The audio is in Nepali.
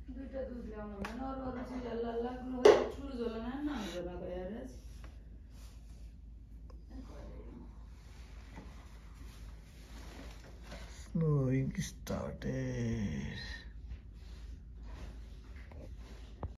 दुईटा दुध ल्याउनु भएन अरू अरू चिज हल्ला ठुलो झोला न झोलाको एभरेज Snowing started.